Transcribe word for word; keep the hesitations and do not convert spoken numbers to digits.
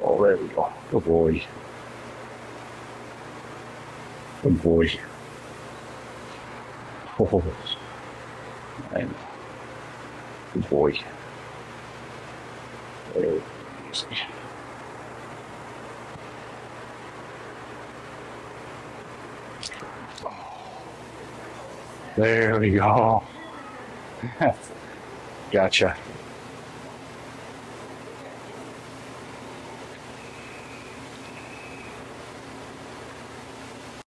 Oh, there we go. Good boy. Good boy. Oh, and good boy. There we go. There we go. Gotcha.